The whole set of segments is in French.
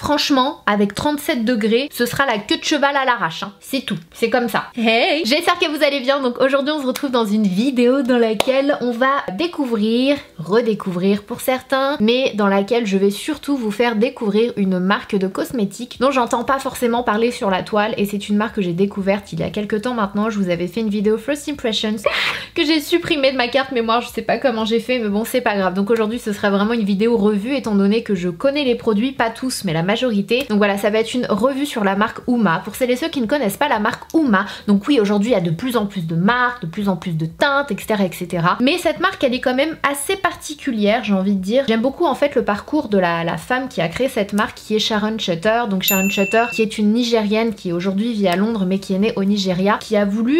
franchement, avec 37 degrés, ce sera la queue de cheval à l'arrache, hein. C'est tout, c'est comme ça. Hey, j'espère que vous allez bien. Donc aujourd'hui on se retrouve dans une vidéo dans laquelle on va découvrir, redécouvrir pour certains, mais dans laquelle je vais surtout vous faire découvrir une marque de cosmétiques dont j'entends pas forcément parler sur la toile, et c'est une marque que j'ai découverte il y a quelques temps maintenant. Je vous avais fait une vidéo First Impressions que j'ai supprimée de ma carte mémoire, je sais pas comment j'ai fait, mais bon c'est pas grave. Donc aujourd'hui ce sera vraiment une vidéo revue, étant donné que je connais les produits, pas tous mais la majorité. Donc voilà, ça va être une revue sur la marque Uma, pour celles et ceux qui ne connaissent pas la marque Uma. Donc oui, aujourd'hui il y a de plus en plus de marques, de plus en plus de teintes, etc., etc. Mais cette marque elle est quand même assez particulière, j'ai envie de dire. J'aime beaucoup en fait le parcours de la femme qui a créé cette marque, qui est Sharon Chutter. Donc Sharon Chutter qui est une Nigérienne qui aujourd'hui vit à Londres mais qui est née au Nigeria, qui a voulu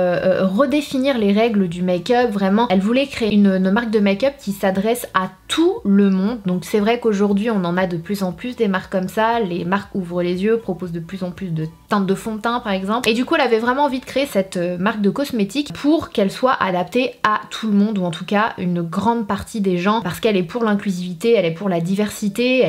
redéfinir les règles du make-up. Vraiment, elle voulait créer une marque de make-up qui s'adresse à tout le monde. Donc c'est vrai qu'aujourd'hui on en a de plus en plus des marques comme ça. Les marques ouvrent les yeux, proposent de plus en plus de teintes de fond de teint par exemple. Et du coup elle avait vraiment envie de créer cette marque de cosmétiques pour qu'elle soit adaptée à tout le monde, ou en tout cas une grande partie des gens, parce qu'elle est pour l'inclusivité, elle est pour la diversité,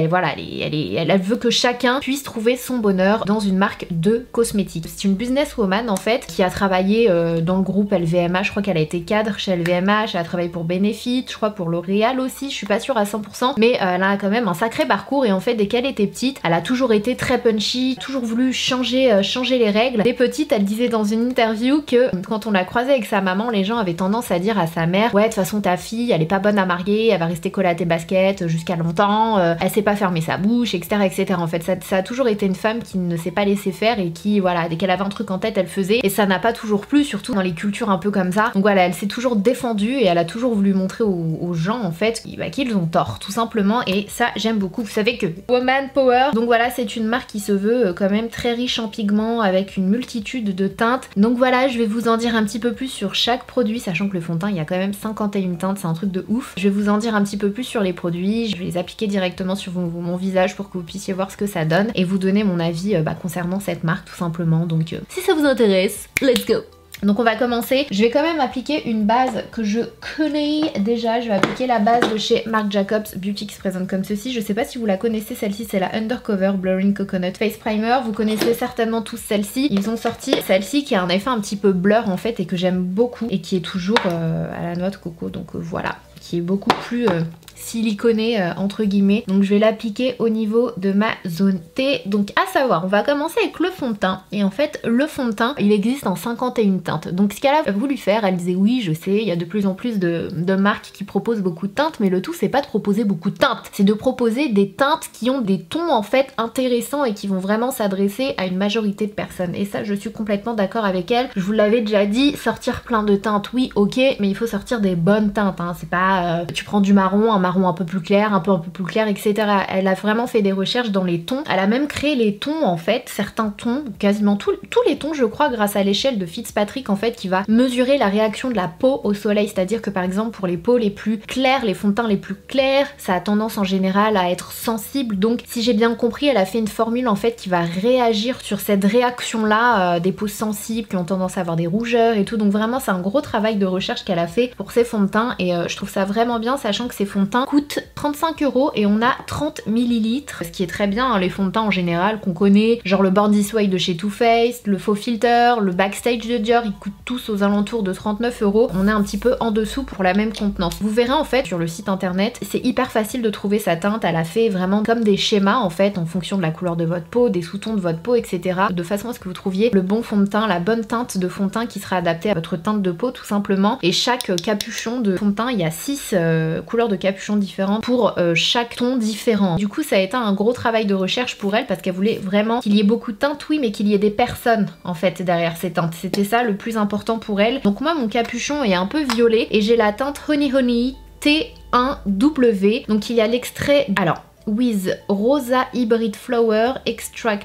elle veut que chacun puisse trouver son bonheur dans une marque de cosmétiques. C'est une businesswoman en fait qui a travaillé dans le groupe LVMH, je crois qu'elle a été cadre chez LVMH, elle a travaillé pour Benefit, je crois pour L'Oréal aussi, je suis pas sûre à 100%, mais elle a quand même un sacré parcours. Et en fait dès qu'elle était petite, elle a toujours été très punchy, toujours voulu changer les règles. Dès petite, elle disait dans une interview que quand on l'a croisée avec sa maman, les gens avaient tendance à dire à sa mère: ouais, de toute façon ta fille elle est pas bonne à marier, elle va rester collée à tes baskets jusqu'à longtemps, elle sait pas fermer sa bouche, etc., etc. En fait ça a toujours été une femme qui ne s'est pas laissée faire et qui, voilà, dès qu'elle avait un truc en tête elle faisait, et ça n'a pas toujours plu, surtout dans les cultures un peu comme ça. Donc voilà, elle s'est toujours défendue et elle a toujours voulu montrer aux gens en fait qu'ils ont tort tout simplement, et ça j'aime beaucoup. Vous savez que Woman Power. Donc voilà, c'est une marque qui se veut quand même très riche en pigments, avec une multitude de teintes. Donc voilà, je vais vous en dire un petit peu plus sur chaque produit, sachant que le fond de teint il y a quand même 51 teintes, c'est un truc de ouf. Je vais vous en dire un petit peu plus sur les produits, je vais les appliquer directement sur mon visage pour que vous puissiez voir ce que ça donne et vous donner mon avis concernant cette marque tout simplement. Donc si ça vous intéresse, let's go! Donc on va commencer, je vais quand même appliquer une base que je connais déjà. Je vais appliquer la base de chez Marc Jacobs Beauty qui se présente comme ceci. Je sais pas si vous la connaissez, celle-ci c'est la Undercover Blurring Coconut Face Primer. Vous connaissez certainement tous celle-ci. Ils ont sorti celle-ci qui a un effet un petit peu blur en fait et que j'aime beaucoup, et qui est toujours à la noix de coco. Donc voilà, qui est beaucoup plus siliconé entre guillemets. Donc je vais l'appliquer au niveau de ma zone T. Donc à savoir, on va commencer avec le fond de teint. Et en fait le fond de teint il existe en 51 teintes. Donc ce qu'elle a voulu faire, elle disait oui je sais, il y a de plus en plus de marques qui proposent beaucoup de teintes, mais le tout c'est pas de proposer beaucoup de teintes, c'est de proposer des teintes qui ont des tons en fait intéressants et qui vont vraiment s'adresser à une majorité de personnes. Et ça je suis complètement d'accord avec elle. Je vous l'avais déjà dit, sortir plein de teintes oui ok, mais il faut sortir des bonnes teintes hein. C'est pas tu prends du marron, un marron un peu plus clair, un peu plus clair, etc. Elle a vraiment fait des recherches dans les tons. Elle a même créé les tons en fait, certains tons, quasiment tous les tons je crois, grâce à l'échelle de Fitzpatrick en fait, qui va mesurer la réaction de la peau au soleil. C'est-à-dire que par exemple pour les peaux les plus claires, les fonds de teint les plus clairs, ça a tendance en général à être sensible. Donc si j'ai bien compris, elle a fait une formule en fait qui va réagir sur cette réaction là des peaux sensibles qui ont tendance à avoir des rougeurs et tout. Donc vraiment c'est un gros travail de recherche qu'elle a fait pour ses fonds de teint, et je trouve ça vraiment bien, sachant que ces fonds de teint coûtent 35 € et on a 30 ml, ce qui est très bien hein. Les fonds de teint en général qu'on connaît, genre le Born This Way de chez Too Faced, le Faux Filter, le Backstage de Dior, ils coûtent tous aux alentours de 39 €. On est un petit peu en dessous pour la même contenance. Vous verrez en fait sur le site internet, c'est hyper facile de trouver sa teinte. Elle a fait vraiment comme des schémas en fait en fonction de la couleur de votre peau, des sous-tons de votre peau, etc. De façon à ce que vous trouviez le bon fond de teint, la bonne teinte de fond de teint qui sera adaptée à votre teinte de peau tout simplement. Et chaque capuchon de fond de teint, il y a 6 couleurs de capuchons différents pour chaque ton différent. Du coup ça a été un gros travail de recherche pour elle, parce qu'elle voulait vraiment qu'il y ait beaucoup de teintes, oui, mais qu'il y ait des personnes en fait derrière ces teintes. C'était ça le plus important pour elle. Donc moi mon capuchon est un peu violet et j'ai la teinte Honey Honey T1W. Donc il y a l'extrait, alors with Rosa Hybrid Flower Extracts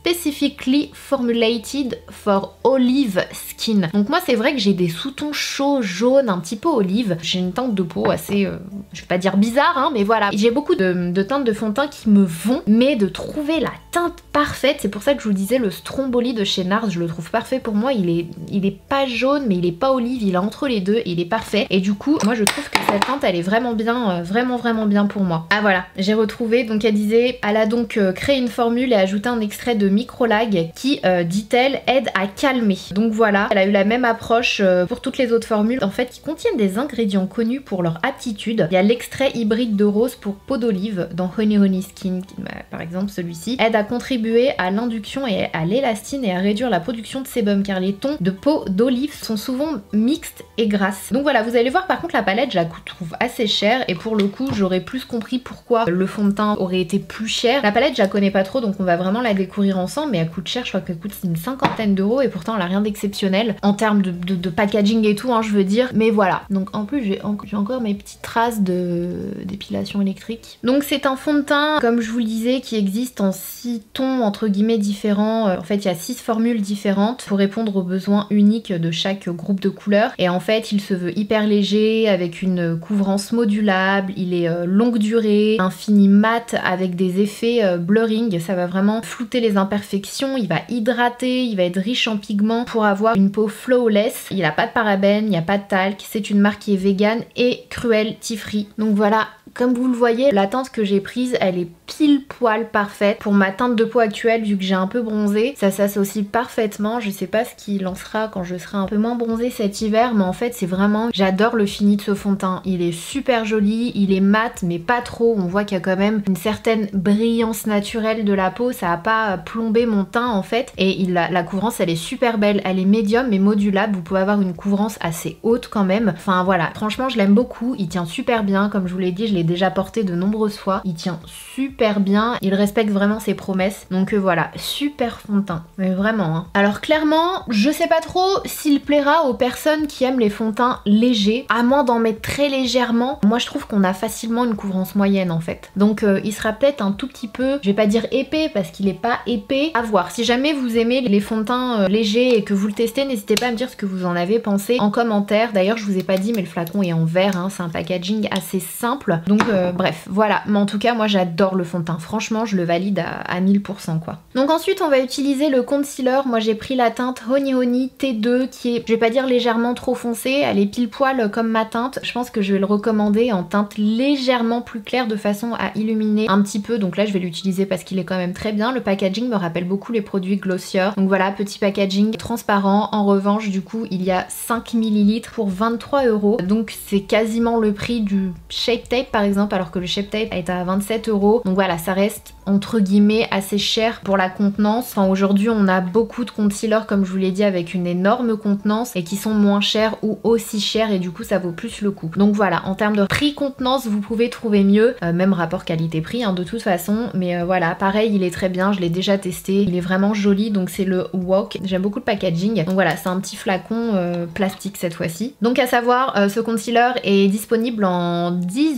specifically formulated for olive skin. Donc moi c'est vrai que j'ai des sous-tons chauds, jaunes, un petit peu olive. J'ai une teinte de peau assez, je vais pas dire bizarre, hein, mais voilà. J'ai beaucoup de teintes de fond de teint qui me vont, mais de trouver la teinte parfaite, c'est pour ça que je vous disais le Stromboli de chez NARS, je le trouve parfait pour moi. Il est pas jaune, mais il est pas olive, il est entre les deux, et il est parfait. Et du coup, moi je trouve que cette teinte elle est vraiment bien, vraiment bien pour moi. Ah voilà, j'ai retrouvé, donc elle disait, elle a donc créé une formule et ajouté un extrait de microlag qui, dit-elle, aide à calmer. Donc voilà, elle a eu la même approche pour toutes les autres formules, en fait, qui contiennent des ingrédients connus pour leur aptitude. Il y a l'extrait hybride de rose pour peau d'olive dans Honey Honey Skin, par exemple celui-ci, aide à contribuer à l'induction et à l'élastine et à réduire la production de sébum car les tons de peau d'olive sont souvent mixtes et grasses. Donc voilà, vous allez voir par contre la palette, je la trouve assez chère et pour le coup j'aurais plus compris pourquoi le fond de teint aurait été plus cher. La palette je la connais pas trop donc on va vraiment la découvrir ensemble, mais elle coûte cher, je crois qu'elle coûte une 50aine d'euros et pourtant elle a rien d'exceptionnel en termes de packaging et tout, hein, je veux dire. Mais voilà, donc en plus j'ai encore mes petites traces d'épilation électrique. Donc c'est un fond de teint, comme je vous le disais, qui existe en 6 tons entre guillemets différents. En fait il y a 6 formules différentes pour répondre aux besoins uniques de chaque groupe de couleurs. Et en fait il se veut hyper léger avec une couvrance modulable, il est longue durée, un fini mat avec des effets blurring, ça va vraiment flouter les imperfections, il va hydrater, il va être riche en pigments pour avoir une peau flawless. Il n'a pas de parabènes, il n'y a pas de talc, c'est une marque qui est vegan et cruelty free. Donc voilà, comme vous le voyez, la teinte que j'ai prise, elle est pile poil parfaite pour ma teinte de peau actuelle vu que j'ai un peu bronzé. Ça s'associe parfaitement, je sais pas ce qu'il en sera quand je serai un peu moins bronzée cet hiver, mais en fait c'est vraiment, j'adore le fini de ce fond de teint. Il est super joli, il est mat mais pas trop, on voit qu'il y a quand même une certaine brillance naturelle de la peau, ça a pas plombé mon teint en fait. Et la couvrance elle est super belle, elle est médium mais modulable, vous pouvez avoir une couvrance assez haute quand même. Enfin voilà, franchement je l'aime beaucoup, il tient super bien, comme je vous l'ai dit, je l'ai déjà porté de nombreuses fois, il tient super bien, il respecte vraiment ses promesses, donc voilà, super fond de teint, mais vraiment hein. Alors clairement, je sais pas trop s'il plaira aux personnes qui aiment les fonds de teint légers, à moins d'en mettre très légèrement. Moi je trouve qu'on a facilement une couvrance moyenne en fait, donc il sera peut-être un tout petit peu, je vais pas dire épais parce qu'il est pas épais, à voir. Si jamais vous aimez les fonds de teint légers et que vous le testez, n'hésitez pas à me dire ce que vous en avez pensé en commentaire. D'ailleurs je vous ai pas dit mais le flacon est en verre, hein, c'est un packaging assez simple, donc bref voilà, mais en tout cas moi j'adore le fond de teint, franchement je le valide à 1000% quoi. Donc ensuite on va utiliser le concealer. Moi j'ai pris la teinte Honey Honey T2 qui est, je vais pas dire légèrement trop foncée, elle est pile poil comme ma teinte. Je pense que je vais le recommander en teinte légèrement plus claire de façon à illuminer un petit peu, donc là je vais l'utiliser parce qu'il est quand même très bien. Le packaging me rappelle beaucoup les produits Glossier, donc voilà, petit packaging transparent. En revanche du coup il y a 5 ml pour 23 €, donc c'est quasiment le prix du Shape Tape par exemple, alors que le Shape Tape est à 27 €. Donc voilà, ça reste entre guillemets assez cher pour la contenance. Enfin aujourd'hui on a beaucoup de concealers comme je vous l'ai dit avec une énorme contenance et qui sont moins chers ou aussi chers et du coup ça vaut plus le coup. Donc voilà, en termes de prix contenance vous pouvez trouver mieux, même rapport qualité-prix hein, de toute façon, mais voilà, pareil il est très bien, je l'ai déjà testé, il est vraiment joli. Donc c'est le Wok, j'aime beaucoup le packaging. Donc voilà, c'est un petit flacon plastique cette fois-ci. Donc à savoir, ce concealer est disponible en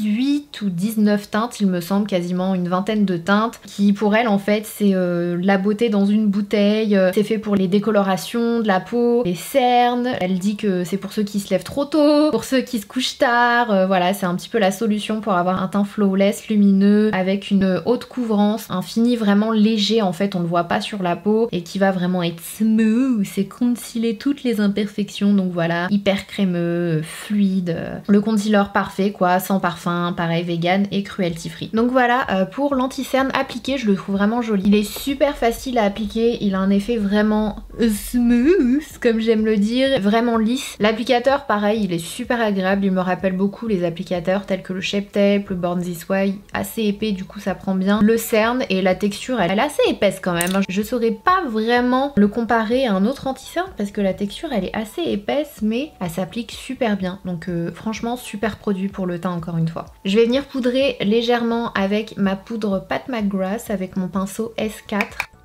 18 ou 19 teintes il me semble, quasiment une vingtaine de teintes, qui pour elle en fait c'est la beauté dans une bouteille, c'est fait pour les décolorations de la peau, les cernes. Elle dit que c'est pour ceux qui se lèvent trop tôt, pour ceux qui se couchent tard, voilà, c'est un petit peu la solution pour avoir un teint flawless, lumineux, avec une haute couvrance, un fini vraiment léger en fait, on le voit pas sur la peau et qui va vraiment être smooth, c'est concealer toutes les imperfections. Donc voilà, hyper crémeux, fluide, le concealer parfait quoi, sans parfum, pareil vegan et cruelty free. Donc voilà, pour l'anti-cerne appliqué, je le trouve vraiment joli. Il est super facile à appliquer, il a un effet vraiment smooth, comme j'aime le dire, vraiment lisse. L'applicateur pareil, il est super agréable, il me rappelle beaucoup les applicateurs tels que le Shape Tape, le Born This Way, assez épais du coup ça prend bien le cerne, et la texture elle est assez épaisse quand même. Je saurais pas vraiment le comparer à un autre anti-cerne parce que la texture elle est assez épaisse mais elle s'applique super bien. Donc franchement super produit pour le teint encore une fois. Je vais venir poudrer légèrement avec ma poudre Pat McGrath avec mon pinceau S4.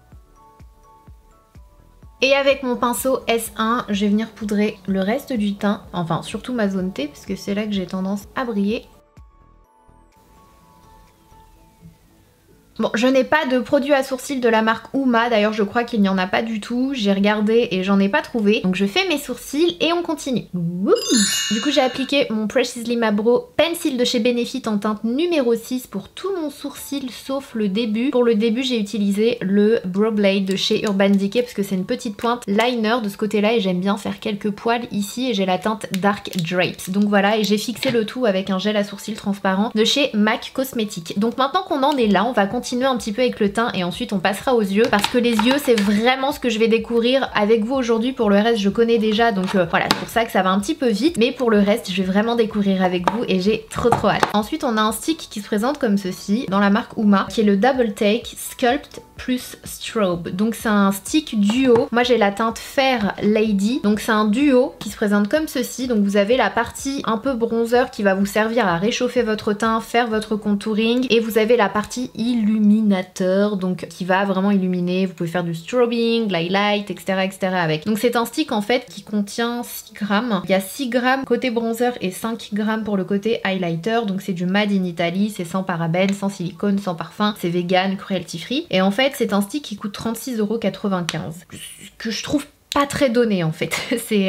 Et avec mon pinceau S1, je vais venir poudrer le reste du teint, enfin surtout ma zone T parce que c'est là que j'ai tendance à briller. Bon, je n'ai pas de produit à sourcils de la marque Uma, d'ailleurs je crois qu'il n'y en a pas du tout, j'ai regardé et j'en ai pas trouvé. Donc je fais mes sourcils et on continue. Wouh. Du coup j'ai appliqué mon Preciously Mabro Pencil de chez Benefit en teinte numéro 6 pour tout mon sourcil sauf le début. Pour le début j'ai utilisé le Brow Blade de chez Urban Decay parce que c'est une petite pointe liner de ce côté-là et j'aime bien faire quelques poils ici et j'ai la teinte Dark Drapes. Donc voilà, et j'ai fixé le tout avec un gel à sourcils transparent de chez MAC Cosmetics. Donc maintenant qu'on en est là, on va continuer un petit peu avec le teint et ensuite on passera aux yeux parce que les yeux c'est vraiment ce que je vais découvrir avec vous aujourd'hui. Pour le reste je connais déjà donc voilà, c'est pour ça que ça va un petit peu vite, mais pour le reste je vais vraiment découvrir avec vous et j'ai trop hâte. Ensuite on a un stick qui se présente comme ceci dans la marque Uma qui est le Double Take Sculpt plus Strobe. Donc c'est un stick duo, moi j'ai la teinte Fair Lady, donc c'est un duo qui se présente comme ceci. Donc vous avez la partie un peu bronzer qui va vous servir à réchauffer votre teint, faire votre contouring, et vous avez la partie illuminateur donc qui va vraiment illuminer. Vous pouvez faire du strobing, l'highlight, etc. avec. Donc c'est un stick en fait qui contient 6 grammes. Il y a 6 grammes côté bronzer et 5 grammes pour le côté highlighter. Donc c'est du made in Italy, c'est sans parabènes, sans silicone, sans parfum, c'est vegan, cruelty free. Et en fait c'est un stick qui coûte 36,95 €, que je trouve pas très donné en fait.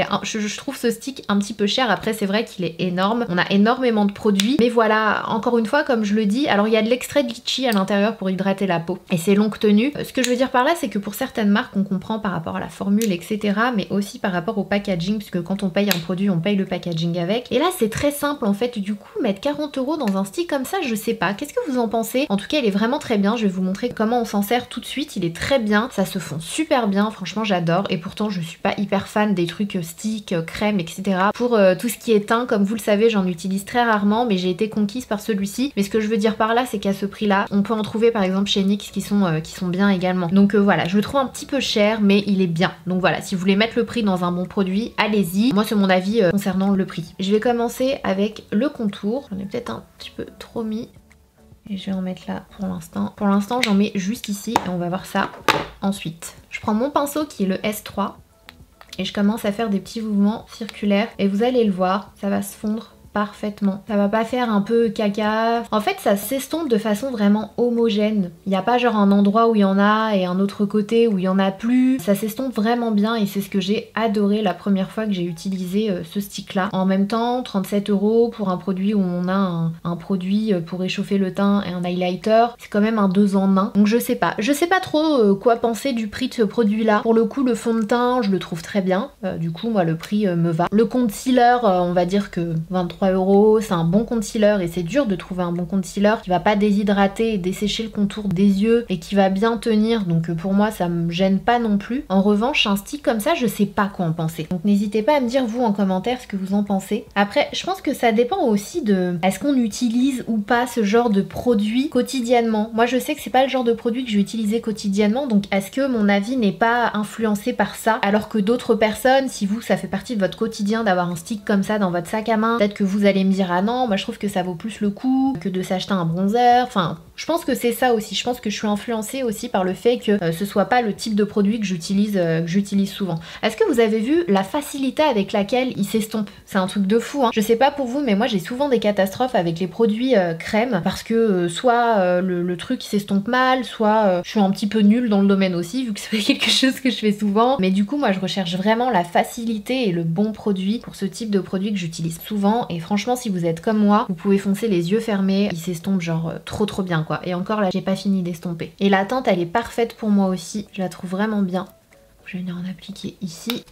Je trouve ce stick un petit peu cher. Après c'est vrai qu'il est énorme, on a énormément de produits, mais voilà, encore une fois comme je le dis, alors il y a de l'extrait de litchi à l'intérieur pour hydrater la peau et c'est longue tenue. Ce que je veux dire par là c'est que pour certaines marques on comprend par rapport à la formule etc, mais aussi par rapport au packaging, puisque quand on paye un produit on paye le packaging avec. Et là c'est très simple en fait, du coup mettre 40 € dans un stick comme ça, je sais pas, qu'est-ce que vous en pensez? En tout cas il est vraiment très bien, je vais vous montrer comment on s'en sert tout de suite. Il est très bien, ça se fond super bien, franchement j'adore. Et pourtant je suis pas hyper fan des trucs stick, crème, etc. Pour tout ce qui est teint, comme vous le savez, j'en utilise très rarement, mais j'ai été conquise par celui-ci. Mais ce que je veux dire par là, c'est qu'à ce prix-là, on peut en trouver par exemple chez NYX qui sont bien également. Donc voilà, je le trouve un petit peu cher, mais il est bien. Donc voilà, si vous voulez mettre le prix dans un bon produit, allez-y. Moi, c'est mon avis concernant le prix. Je vais commencer avec le contour. J'en ai peut-être un petit peu trop mis. Et je vais en mettre là pour l'instant. Pour l'instant, j'en mets juste ici et on va voir ça ensuite. Je prends mon pinceau qui est le S3 et je commence à faire des petits mouvements circulaires et vous allez le voir, ça va se fondre parfaitement. Ça va pas faire un peu caca. En fait, ça s'estompe de façon vraiment homogène. Il n'y a pas genre un endroit où il y en a et un autre côté où il y en a plus. Ça s'estompe vraiment bien et c'est ce que j'ai adoré la première fois que j'ai utilisé ce stick là. En même temps, 37 € pour un produit où on a un produit pour réchauffer le teint et un highlighter, c'est quand même un 2 en 1. Donc je sais pas trop quoi penser du prix de ce produit là. Pour le coup, le fond de teint, je le trouve très bien. Du coup, moi, le prix me va. Le concealer, on va dire que 23 €, c'est un bon concealer et c'est dur de trouver un bon concealer qui va pas déshydrater et dessécher le contour des yeux et qui va bien tenir, donc pour moi ça me gêne pas non plus. En revanche, un stick comme ça, je sais pas quoi en penser. Donc n'hésitez pas à me dire vous en commentaire ce que vous en pensez. Après, je pense que ça dépend aussi de est-ce qu'on utilise ou pas ce genre de produit quotidiennement. Moi je sais que c'est pas le genre de produit que je vais utiliser quotidiennement, donc est-ce que mon avis n'est pas influencé par ça, alors que d'autres personnes, si vous ça fait partie de votre quotidien d'avoir un stick comme ça dans votre sac à main, peut-être que vous allez me dire ah non, moi je trouve que ça vaut plus le coup que de s'acheter un bronzer. Enfin, je pense que c'est ça aussi. Je pense que je suis influencée aussi par le fait que ce soit pas le type de produit que j'utilise souvent. Est-ce que vous avez vu la facilité avec laquelle il s'estompe? C'est un truc de fou, hein. Je sais pas pour vous, mais moi j'ai souvent des catastrophes avec les produits crème parce que soit le truc s'estompe mal, soit je suis un petit peu nulle dans le domaine aussi, vu que c'est quelque chose que je fais souvent. Mais du coup, moi je recherche vraiment la facilité et le bon produit pour ce type de produit que j'utilise souvent. Et franchement, si vous êtes comme moi, vous pouvez foncer les yeux fermés, il s'estompe genre trop bien quoi. Et encore là, j'ai pas fini d'estomper. Et la teinte, elle est parfaite pour moi aussi, je la trouve vraiment bien. Je vais venir en appliquer ici.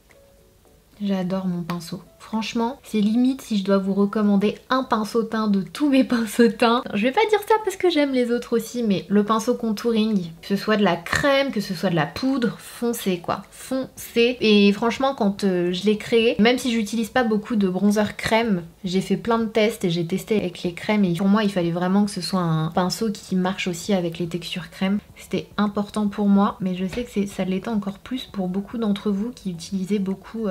J'adore mon pinceau. Franchement, c'est limite si je dois vous recommander un pinceau teint de tous mes pinceaux teints. Je vais pas dire ça parce que j'aime les autres aussi, mais le pinceau contouring, que ce soit de la crème, que ce soit de la poudre, foncez quoi, foncez. Et franchement, quand je l'ai créé, même si j'utilise pas beaucoup de bronzer crème, j'ai fait plein de tests et j'ai testé avec les crèmes et pour moi, il fallait vraiment que ce soit un pinceau qui marche aussi avec les textures crème. C'était important pour moi, mais je sais que ça l'était encore plus pour beaucoup d'entre vous qui utilisaient beaucoup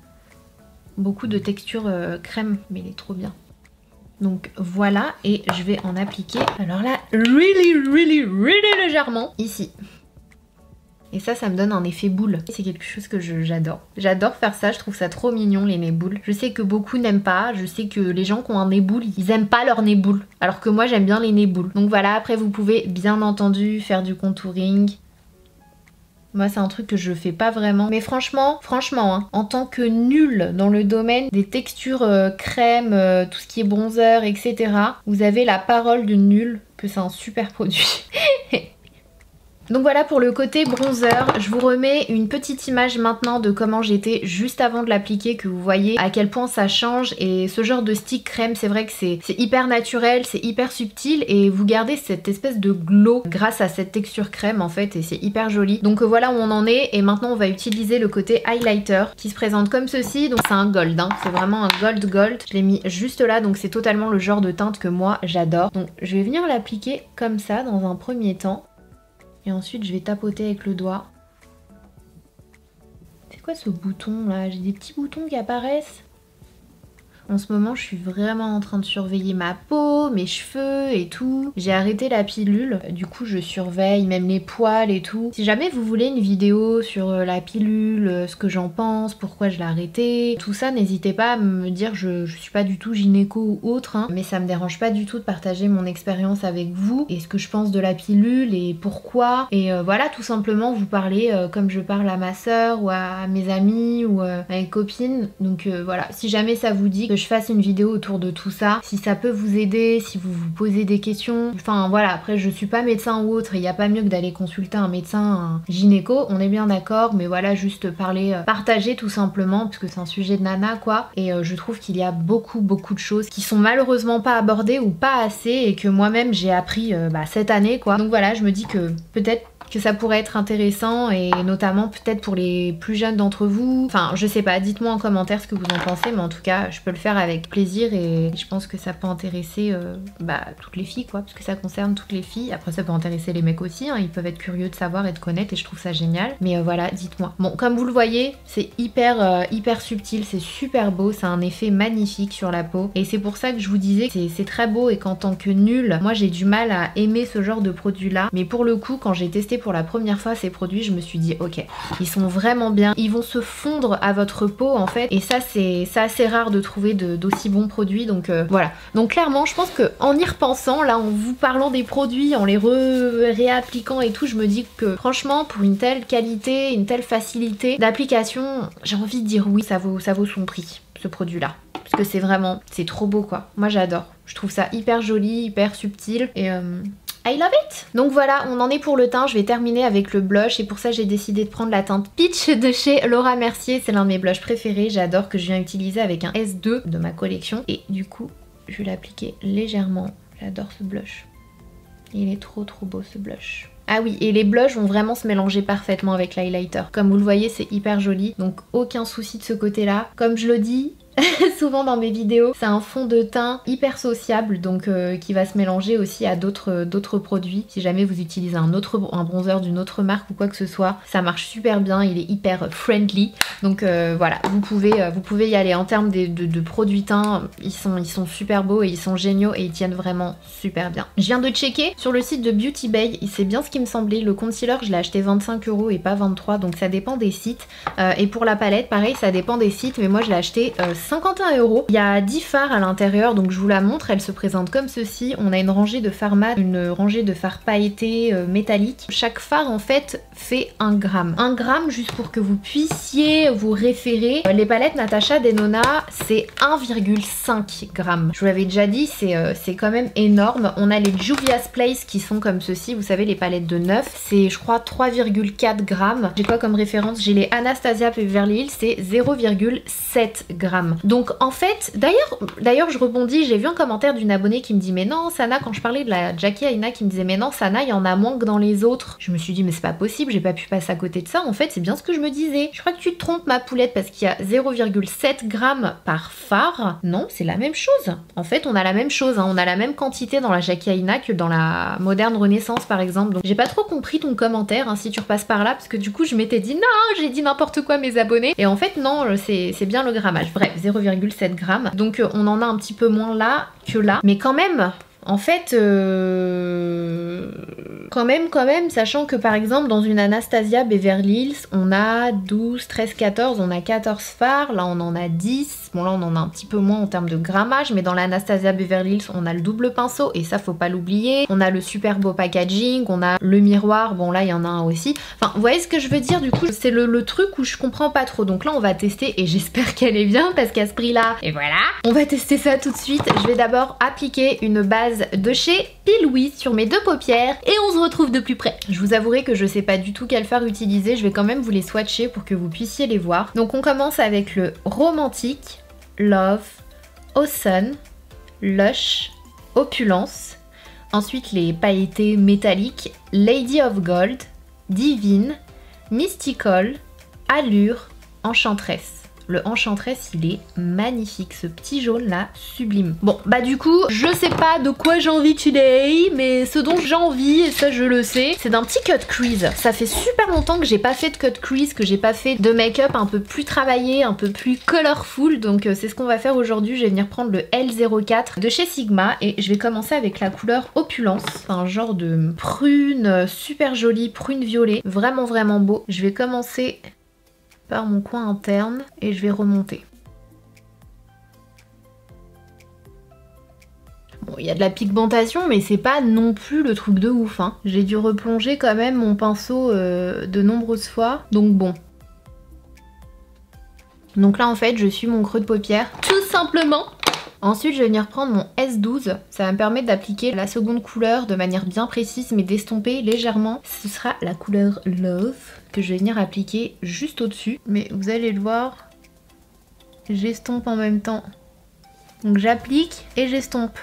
de texture crème, mais il est trop bien. Donc voilà, et je vais en appliquer, alors là, really légèrement, ici. Et ça me donne un effet boule. C'est quelque chose que j'adore. J'adore faire ça, je trouve ça trop mignon les nez boules. Je sais que beaucoup n'aiment pas, je sais que les gens qui ont un nez boule, ils aiment pas leur nez boule. Alors que moi j'aime bien les nez boules. Donc voilà, après vous pouvez bien entendu faire du contouring. Moi c'est un truc que je fais pas vraiment. Mais franchement hein, en tant que nulle dans le domaine des textures crème, tout ce qui est bronzer, etc. Vous avez la parole d'une nulle que c'est un super produit. Donc voilà pour le côté bronzer, je vous remets une petite image maintenant de comment j'étais juste avant de l'appliquer, que vous voyez à quel point ça change. Et ce genre de stick crème, c'est vrai que c'est hyper naturel, c'est hyper subtil et vous gardez cette espèce de glow grâce à cette texture crème en fait, et c'est hyper joli. Donc voilà où on en est, et maintenant on va utiliser le côté highlighter qui se présente comme ceci. Donc c'est un gold, hein. C'est vraiment un gold. Je l'ai mis juste là, donc c'est totalement le genre de teinte que moi j'adore. Donc je vais venir l'appliquer comme ça dans un premier temps. Et ensuite, je vais tapoter avec le doigt. C'est quoi ce bouton là? J'ai des petits boutons qui apparaissent. En ce moment, je suis vraiment en train de surveiller ma peau, mes cheveux et tout. J'ai arrêté la pilule, du coup je surveille même les poils et tout. Si jamais vous voulez une vidéo sur la pilule, ce que j'en pense, pourquoi je l'ai arrêtée, tout ça, n'hésitez pas à me dire. Je suis pas du tout gynéco ou autre, hein, mais ça me dérange pas du tout de partager mon expérience avec vous et ce que je pense de la pilule et pourquoi. Et voilà, tout simplement vous parler comme je parle à ma soeur ou à mes amis ou à mes copines. Donc voilà, si jamais ça vous dit que je fasse une vidéo autour de tout ça, si ça peut vous aider, si vous vous posez des questions, enfin voilà, après je suis pas médecin ou autre, il n'y a pas mieux que d'aller consulter un médecin, un gynéco, on est bien d'accord, mais voilà, juste parler, partager tout simplement, parce que c'est un sujet de nana quoi, et je trouve qu'il y a beaucoup de choses qui sont malheureusement pas abordées ou pas assez, et que moi-même j'ai appris cette année quoi. Donc voilà, je me dis que peut-être que ça pourrait être intéressant, et notamment peut-être pour les plus jeunes d'entre vous. Enfin, je sais pas, dites-moi en commentaire ce que vous en pensez, mais en tout cas, je peux le faire avec plaisir et je pense que ça peut intéresser toutes les filles, quoi, parce que ça concerne toutes les filles. Après, ça peut intéresser les mecs aussi, hein, ils peuvent être curieux de savoir et de connaître, et je trouve ça génial. Mais voilà, dites-moi. Bon, comme vous le voyez, c'est hyper subtil, c'est super beau, ça a un effet magnifique sur la peau, et c'est pour ça que je vous disais que c'est très beau, et qu'en tant que nulle, moi j'ai du mal à aimer ce genre de produit-là. Mais pour le coup, quand j'ai testé pour la première fois ces produits, je me suis dit ok, ils sont vraiment bien, ils vont se fondre à votre peau en fait, et ça c'est assez rare de trouver d'aussi bons produits. Donc voilà, donc clairement je pense que en y repensant là, en vous parlant des produits, en les réappliquant et tout, je me dis que franchement pour une telle qualité, une telle facilité d'application, j'ai envie de dire oui, ça vaut son prix ce produit là, parce que c'est trop beau quoi. Moi j'adore, je trouve ça hyper joli, hyper subtil, et I love it! Donc voilà, on en est pour le teint. Je vais terminer avec le blush, et pour ça j'ai décidé de prendre la teinte Peach de chez Laura Mercier. C'est l'un de mes blushs préférés, j'adore, que je viens utiliser avec un S2 de ma collection. Et du coup, je vais l'appliquer légèrement. J'adore ce blush. Il est trop beau ce blush. Ah oui, et les blushs vont vraiment se mélanger parfaitement avec l'highlighter. Comme vous le voyez, c'est hyper joli, donc aucun souci de ce côté-là. Comme je le dis souvent dans mes vidéos, c'est un fond de teint hyper sociable, donc qui va se mélanger aussi à d'autres produits. Si jamais vous utilisez un bronzer d'une autre marque ou quoi que ce soit, ça marche super bien, il est hyper friendly. Donc voilà, vous pouvez y aller. En termes de produits teints, ils sont super beaux et ils sont géniaux, et ils tiennent vraiment super bien. Je viens de checker sur le site de Beauty Bay, c'est bien ce qui me semblait. Le concealer, je l'ai acheté 25 € et pas 23, donc ça dépend des sites. Et pour la palette, pareil, ça dépend des sites, mais moi je l'ai acheté 51 €. Il y a 10 fards à l'intérieur, donc je vous la montre. Elle se présente comme ceci. On a une rangée de fards mat, une rangée de fards pailletés métalliques. Chaque fard en fait fait 1 gramme. 1 gramme, juste pour que vous puissiez vous référer. Les palettes Natasha Denona, c'est 1,5 grammes. Je vous l'avais déjà dit, c'est quand même énorme. On a les Juvia's Place qui sont comme ceci. Vous savez, les palettes de 9, c'est je crois 3,4 grammes. J'ai quoi comme référence? J'ai les Anastasia Beverly Hills, c'est 0,7 grammes. Donc en fait, d'ailleurs je rebondis, j'ai vu un commentaire d'une abonnée qui me dit mais non Sana, quand je parlais de la Jackie Aina, qui me disait mais non Sana, il y en a moins que dans les autres. Je me suis dit mais c'est pas possible, j'ai pas pu passer à côté de ça. En fait c'est bien ce que je me disais. Je crois que tu te trompes ma poulette, parce qu'il y a 0,7 grammes par fard. Non, c'est la même chose. En fait on a la même chose, hein. On a la même quantité dans la Jackie Aina que dans la Moderne Renaissance par exemple. Donc j'ai pas trop compris ton commentaire, hein, si tu repasses par là, parce que du coup je m'étais dit non, j'ai dit n'importe quoi mes abonnés. Et en fait non, c'est bien le grammage. Bref, 0,7 grammes. Donc on en a un petit peu moins là que là. Mais quand même, en fait, quand même, sachant que par exemple dans une Anastasia Beverly Hills, on a 12, 13, 14, on a 14 fards, là on en a 10. Bon là on en a un petit peu moins en termes de grammage, mais dans l'Anastasia Beverly Hills, on a le double pinceau et ça faut pas l'oublier. On a le super beau packaging, on a le miroir, bon là il y en a un aussi. Enfin, vous voyez ce que je veux dire, du coup c'est le truc où je comprends pas trop. Donc là on va tester et j'espère qu'elle est bien parce qu'à ce prix là, et voilà, on va tester ça tout de suite. Je vais d'abord appliquer une base de chez P. Louise sur mes deux paupières et on se retrouve de plus près. Je vous avouerai que je sais pas du tout quel fard utiliser, je vais quand même vous les swatcher pour que vous puissiez les voir. Donc on commence avec le Romantique, Love, Awesome, Lush, Opulence. Ensuite les pailletés métalliques, Lady of Gold, Divine, Mystical, Allure, Enchantress. Le Enchantress, il est magnifique, ce petit jaune là, sublime. Bon, bah du coup, je sais pas de quoi j'ai envie today, mais ce dont j'ai envie, et ça je le sais, c'est d'un petit cut crease. Ça fait super longtemps que j'ai pas fait de cut crease, que j'ai pas fait de make-up un peu plus travaillé, un peu plus colorful, donc c'est ce qu'on va faire aujourd'hui. Je vais venir prendre le L04 de chez Sigma et je vais commencer avec la couleur Opulence. C'est un genre de prune, super jolie, prune violet, vraiment beau. Je vais commencer par mon coin interne et je vais remonter. Bon, il y a de la pigmentation, mais c'est pas non plus le truc de ouf, hein. J'ai dû replonger quand même mon pinceau de nombreuses fois, donc bon. Donc là en fait je suis mon creux de paupière, tout simplement. Ensuite je vais venir prendre mon S12, ça va me permettre d'appliquer la seconde couleur de manière bien précise mais d'estomper légèrement. Ce sera la couleur Love que je vais venir appliquer juste au-dessus. Mais vous allez le voir, j'estompe en même temps. Donc j'applique et j'estompe.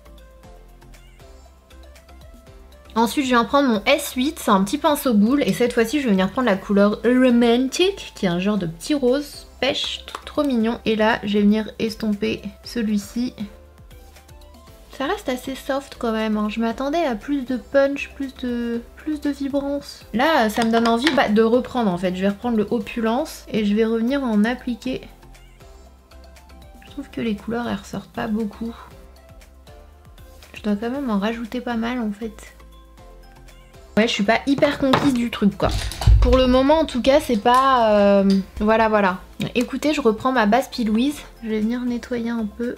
Ensuite je viens prendre mon S8, c'est un petit pinceau boule et cette fois-ci je vais venir prendre la couleur Romantic qui est un genre de petit rose pêche, trop mignon. Et là je vais venir estomper celui-ci. Ça reste assez soft quand même, hein. Je m'attendais à plus de punch, plus de vibrance. Là ça me donne envie de reprendre en fait. Je vais reprendre le Opulence et je vais revenir en appliquer. Je trouve que les couleurs elles ressortent pas beaucoup. Je dois quand même en rajouter pas mal en fait. Ouais, je suis pas hyper conquise du truc quoi. Pour le moment en tout cas c'est pas... Voilà. Écoutez, je reprends ma base P. Louise. Je vais venir nettoyer un peu.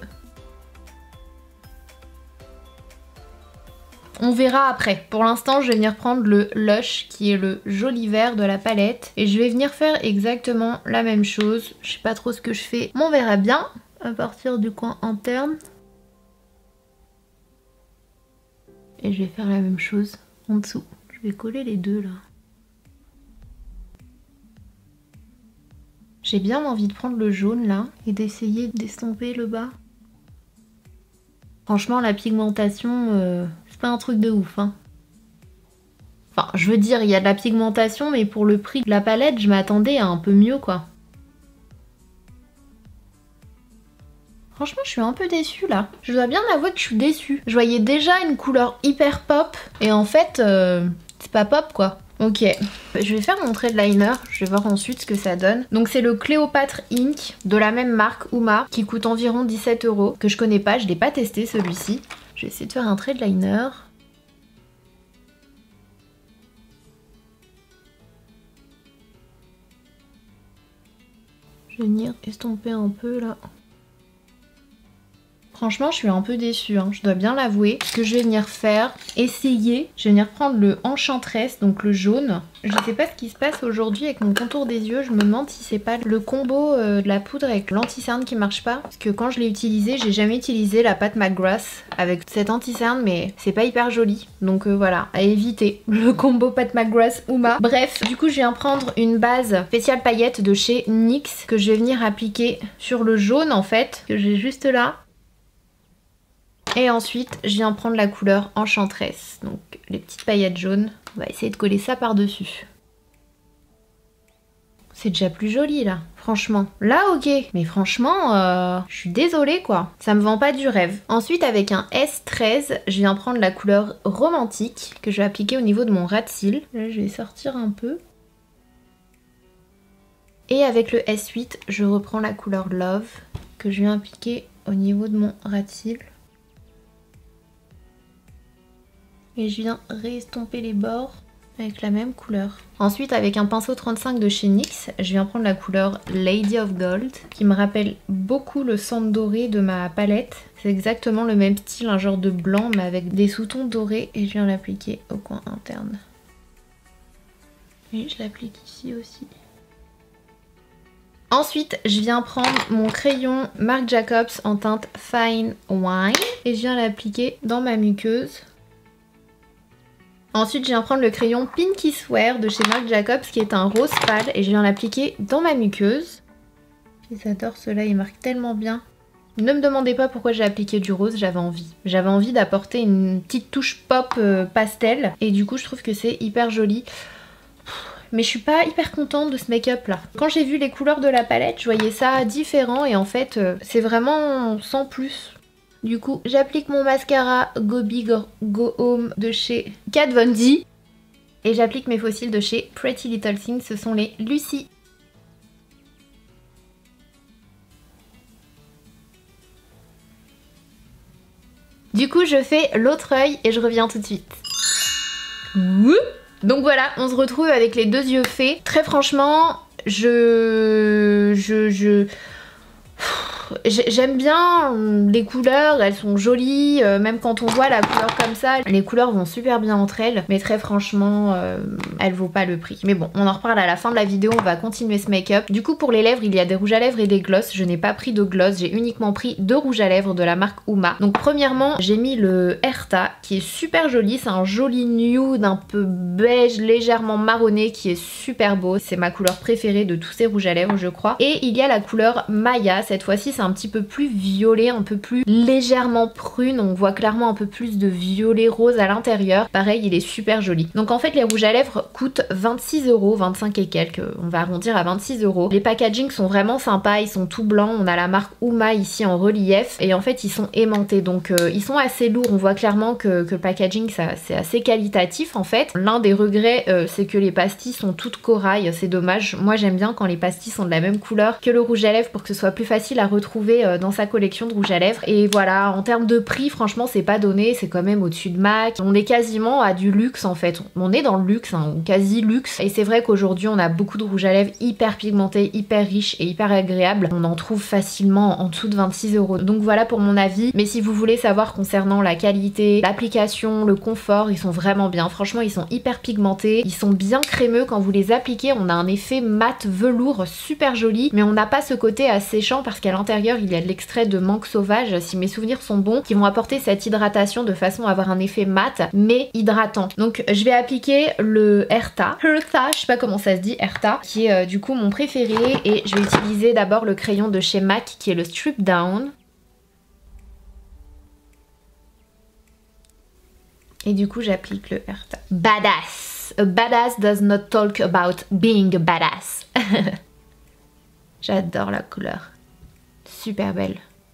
On verra après. Pour l'instant, je vais venir prendre le Lush qui est le joli vert de la palette. Et je vais venir faire exactement la même chose. Je sais pas trop ce que je fais, mais on verra bien. À partir du coin interne. Et je vais faire la même chose en dessous. Je vais coller les deux là. J'ai bien envie de prendre le jaune là et d'essayer d'estomper le bas. Franchement, la pigmentation, c'est pas un truc de ouf, hein. Enfin, je veux dire, il y a de la pigmentation, mais pour le prix de la palette, je m'attendais à un peu mieux, quoi. Franchement, je suis un peu déçue, là. Je dois bien avouer que je suis déçue. Je voyais déjà une couleur hyper pop, et en fait, c'est pas pop, quoi. Ok, je vais faire mon trait de liner, je vais voir ensuite ce que ça donne. Donc c'est le Cléopâtre Ink de la même marque Uma qui coûte environ 17 €, que je connais pas, je l'ai pas testé celui-ci. Je vais essayer de faire un trait de liner. Je vais venir estomper un peu là. Franchement, je suis un peu déçue, hein, je dois bien l'avouer. Ce que je vais venir faire, essayer, je vais venir prendre le Enchantress, donc le jaune. Je sais pas ce qui se passe aujourd'hui avec mon contour des yeux, je me demande si c'est pas le combo de la poudre avec l'anti-cerne qui marche pas. Parce que quand je l'ai utilisé, j'ai jamais utilisé la pâte McGrath avec cette anti-cerne, mais c'est pas hyper joli. Donc voilà, à éviter le combo pâte McGrath Uma. Bref, du coup je viens prendre une base spéciale paillettes de chez NYX que je vais venir appliquer sur le jaune en fait, que j'ai juste là. Et ensuite, je viens prendre la couleur Enchantress, donc les petites paillettes jaunes. On va essayer de coller ça par-dessus. C'est déjà plus joli là, franchement. Là, ok, mais franchement, je suis désolée quoi. Ça me vend pas du rêve. Ensuite, avec un S13, je viens prendre la couleur Romantique que je vais appliquer au niveau de mon ras de cils. Là, je vais sortir un peu. Et avec le S8, je reprends la couleur Love que je viens appliquer au niveau de mon ras de cils. Et je viens restomper les bords avec la même couleur. Ensuite, avec un pinceau 35 de chez NYX, je viens prendre la couleur Lady of Gold, qui me rappelle beaucoup le centre doré de ma palette. C'est exactement le même style, un genre de blanc, mais avec des sous-tons dorés. Et je viens l'appliquer au coin interne. Et je l'applique ici aussi. Ensuite, je viens prendre mon crayon Marc Jacobs en teinte Fine Wine. Et je viens l'appliquer dans ma muqueuse. Ensuite, je viens prendre le crayon Pinky Swear de chez Marc Jacobs qui est un rose pâle et je viens l'appliquer dans ma muqueuse. J'adore cela, il marque tellement bien. Ne me demandez pas pourquoi j'ai appliqué du rose, j'avais envie. J'avais envie d'apporter une petite touche pop pastel et du coup je trouve que c'est hyper joli. Mais je suis pas hyper contente de ce make-up là. Quand j'ai vu les couleurs de la palette, je voyais ça différent et en fait c'est vraiment sans plus. Du coup, j'applique mon mascara Go Big or Go Home de chez Kat Von D. Et j'applique mes faux cils de chez Pretty Little Things, ce sont les Lucy. Du coup, je fais l'autre œil et je reviens tout de suite. Donc voilà, on se retrouve avec les deux yeux faits. Très franchement, j'aime bien les couleurs, elles sont jolies, même quand on voit la couleur comme ça, les couleurs vont super bien entre elles, mais très franchement, elle vaut pas le prix. Mais bon, on en reparle à la fin de la vidéo, on va continuer ce make-up. Du coup, pour les lèvres, il y a des rouges à lèvres et des glosses. Je n'ai pas pris de gloss, j'ai uniquement pris deux rouges à lèvres de la marque Uma. Donc premièrement, j'ai mis le Erta, qui est super joli, c'est un joli nude, un peu beige, légèrement marronné, qui est super beau. C'est ma couleur préférée de tous ces rouges à lèvres, je crois. Et il y a la couleur Maya, cette fois-ci, c'est un petit peu plus violet, un peu plus légèrement prune, on voit clairement un peu plus de violet rose à l'intérieur. Pareil, il est super joli. Donc en fait les rouges à lèvres coûtent 26 €, 25 et quelques, on va arrondir à 26 €. Les packagings sont vraiment sympas, ils sont tout blancs, on a la marque Uma ici en relief et en fait ils sont aimantés, donc ils sont assez lourds, on voit clairement que le packaging c'est assez qualitatif en fait. L'un des regrets c'est que les pastilles sont toutes corail, c'est dommage. Moi j'aime bien quand les pastilles sont de la même couleur que le rouge à lèvres pour que ce soit plus facile à retrouver dans sa collection de rouge à lèvres. Et voilà, en termes de prix, franchement c'est pas donné, c'est quand même au-dessus de MAC. On est quasiment à du luxe en fait, on est dans le luxe, hein, quasi luxe. Et c'est vrai qu'aujourd'hui on a beaucoup de rouge à lèvres hyper pigmentés, hyper riches et hyper agréables. On en trouve facilement en dessous de 26 €. Donc voilà pour mon avis. Mais si vous voulez savoir concernant la qualité, l'application, le confort, ils sont vraiment bien. Franchement ils sont hyper pigmentés, ils sont bien crémeux quand vous les appliquez. On a un effet mat velours super joli, mais on n'a pas ce côté asséchant parce qu'à l'intérieur il y a de l'extrait de menthe sauvage, si mes souvenirs sont bons, qui vont apporter cette hydratation de façon à avoir un effet mat mais hydratant. Donc je vais appliquer le Erta, je sais pas comment ça se dit, Erta, qui est du coup mon préféré, et je vais utiliser d'abord le crayon de chez MAC qui est le Strip Down. Et du coup j'applique le Erta. Badass! A badass does not talk about being a badass. J'adore la couleur. Super belle.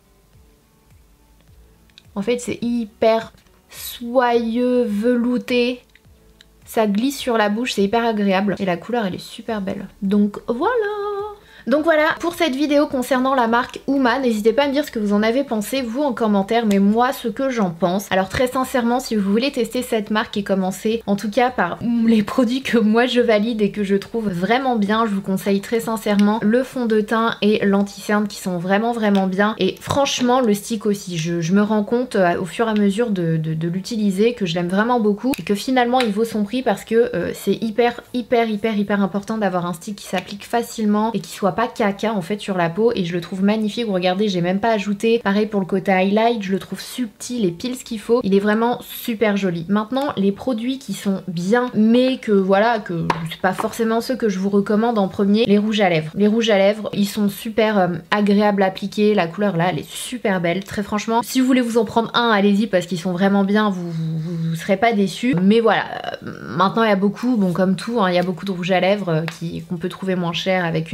En fait c'est hyper soyeux, velouté. Ça glisse sur la bouche, c'est hyper agréable. Et la couleur elle est super belle. Donc voilà. Donc voilà pour cette vidéo concernant la marque Uma. N'hésitez pas à me dire ce que vous en avez pensé vous en commentaire, mais moi ce que j'en pense. Alors très sincèrement, si vous voulez tester cette marque et commencer en tout cas par les produits que moi je valide et que je trouve vraiment bien, je vous conseille très sincèrement le fond de teint et l'anti-cerne qui sont vraiment bien. Et franchement le stick aussi, je me rends compte au fur et à mesure de l'utiliser que je l'aime vraiment beaucoup et que finalement il vaut son prix parce que c'est hyper important d'avoir un stick qui s'applique facilement et qui soit pas caca en fait sur la peau, et je le trouve magnifique. Regardez, j'ai même pas ajouté, pareil pour le côté highlight, je le trouve subtil et pile ce qu'il faut, il est vraiment super joli. Maintenant les produits qui sont bien mais que voilà, que c'est pas forcément ceux que je vous recommande en premier, les rouges à lèvres. Les rouges à lèvres ils sont super agréables à appliquer, la couleur là elle est super belle, très franchement si vous voulez vous en prendre un, allez-y parce qu'ils sont vraiment bien, vous serez pas déçus. Mais voilà, maintenant il y a beaucoup, bon comme tout, hein, il y a beaucoup de rouges à lèvres qu'on peut trouver moins cher avec une si belle qualité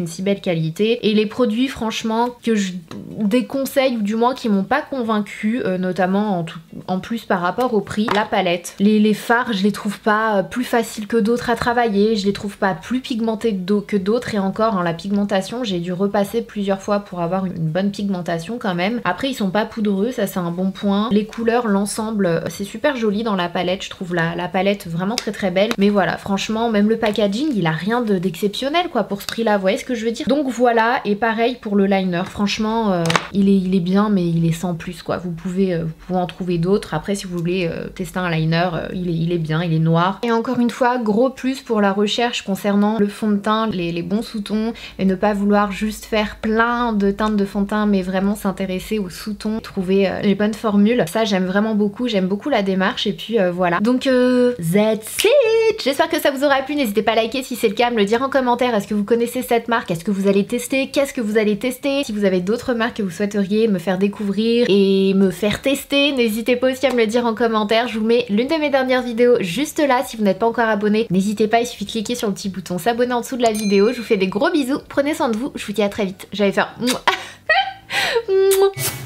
qualité. Et les produits franchement que je déconseille ou du moins qui m'ont pas convaincu, notamment en plus par rapport au prix, la palette. Les fards je les trouve pas plus faciles que d'autres à travailler, je les trouve pas plus pigmentés que d'autres et encore hein, la pigmentation j'ai dû repasser plusieurs fois pour avoir une bonne pigmentation quand même. Après ils sont pas poudreux, ça c'est un bon point. Les couleurs, l'ensemble c'est super joli dans la palette, je trouve la palette vraiment très très belle. Mais voilà franchement même le packaging il a rien d'exceptionnel quoi pour ce prix là, vous voyez ce que je veux dire. Donc voilà, et pareil pour le liner, franchement il est bien mais il est sans plus quoi. Vous pouvez en trouver d'autres. Après si vous voulez tester un liner, il est bien, il est noir. Et encore une fois, gros plus pour la recherche concernant le fond de teint, les bons sous-tons et ne pas vouloir juste faire plein de teintes de fond de teint mais vraiment s'intéresser aux sous-tons, trouver les bonnes formules. Ça j'aime vraiment beaucoup, j'aime beaucoup la démarche et puis voilà. Donc that's it. J'espère que ça vous aura plu, n'hésitez pas à liker si c'est le cas, à me le dire en commentaire. Est-ce que vous connaissez cette marque? Est-ce que vous allez tester? Qu'est-ce que vous allez tester? Si vous avez d'autres marques que vous souhaiteriez me faire découvrir et me faire tester, n'hésitez pas aussi à me le dire en commentaire. Je vous mets l'une de mes dernières vidéos juste là. Si vous n'êtes pas encore abonné, n'hésitez pas, il suffit de cliquer sur le petit bouton s'abonner en dessous de la vidéo. Je vous fais des gros bisous, prenez soin de vous, je vous dis à très vite. J'allais faire